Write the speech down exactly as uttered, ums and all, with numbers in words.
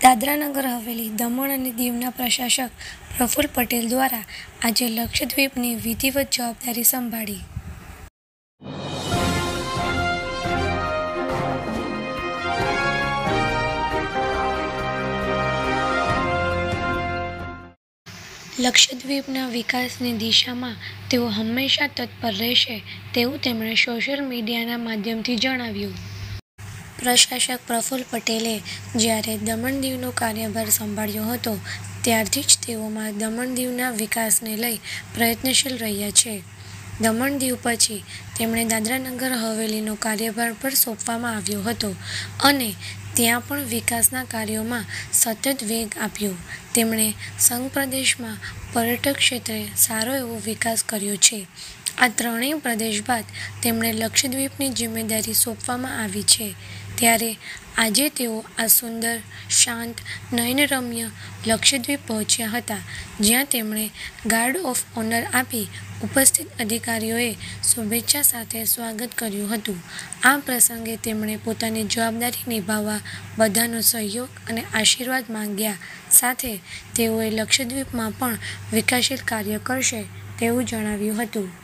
દાદરા નગર હવેલી, દમણ અને દીવના પ્રશાસક પ્રફુલ્લ પટેલ દ્વારા આજે લક્ષદ્વીપની વિધિવત જવાબદારી સંભાળી. લક્ષદ્વીપના વિકાસની દિશામાં તેઓ હંમેશા તત્પર રહેશે તેવું તેમણે સોશિયલ મીડિયાના માધ્યમથી જણાવ્યું. પ્રશાસક પ્રફુલ્લ પટેલે જ્યારે દમણ દીવનો કાર્યભાર સંભાળ્યો હતો ત્યારથી જ તેઓમાં દમણ દીવના વિકાસને લઈ પ્રયત્નશીલ રહ્યા છે. દમણ દીવ પછી તેમણે દાદરા નગર હવેલીનો કાર્યભાર પણ સોંપવામાં આવ્યો હતો અને ત્યાં પણ વિકાસના કાર્યોમાં સતત વેગ આપ્યો. તેમણે સંઘ પ્રદેશમાં પર્યટક ક્ષેત્રે સારો એવો વિકાસ કર્યો છે. આ ત્રણેય પ્રદેશ બાદ તેમણે લક્ષદ્વીપની જિમ્મેદારી સોંપવામાં આવી છે. ત્યારે આજે તેઓ આ સુંદર, શાંત, નયનરમ્ય લક્ષદ્વીપ પહોંચ્યા હતા, જ્યાં તેમણે ગાર્ડ ઓફ ઓનર આપી ઉપસ્થિત અધિકારીઓએ શુભેચ્છા સાથે સ્વાગત કર્યું હતું. આ પ્રસંગે તેમણે પોતાની જવાબદારી નિભાવવા બધાનો સહયોગ અને આશીર્વાદ માંગ્યા. સાથે તેઓએ લક્ષદ્વીપમાં પણ વિકાસશીલ કાર્ય કરશે તેવું જણાવ્યું હતું.